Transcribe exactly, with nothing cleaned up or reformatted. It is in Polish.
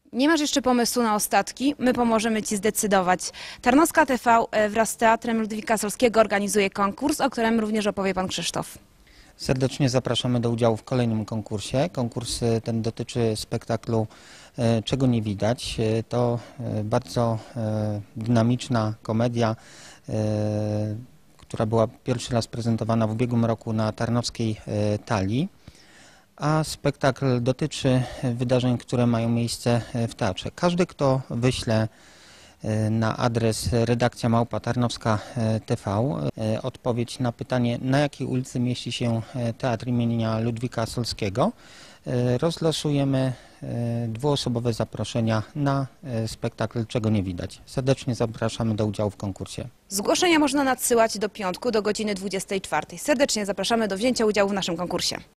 Nie masz jeszcze pomysłu na ostatki? My pomożemy Ci zdecydować. Tarnowska T V wraz z Teatrem Ludwika Solskiego organizuje konkurs, o którym również opowie Pan Krzysztof. Serdecznie zapraszamy do udziału w kolejnym konkursie. Konkurs ten dotyczy spektaklu Czego nie widać. To bardzo dynamiczna komedia, która była pierwszy raz prezentowana w ubiegłym roku na Tarnowskiej Talii. A spektakl dotyczy wydarzeń, które mają miejsce w teatrze. Każdy, kto wyśle na adres redakcja małpa tarnowska T V odpowiedź na pytanie, na jakiej ulicy mieści się Teatr imienia Ludwika Solskiego, rozlosujemy dwuosobowe zaproszenia na spektakl Czego nie widać. Serdecznie zapraszamy do udziału w konkursie. Zgłoszenia można nadsyłać do piątku do godziny dwudziestej czwartej. Serdecznie zapraszamy do wzięcia udziału w naszym konkursie.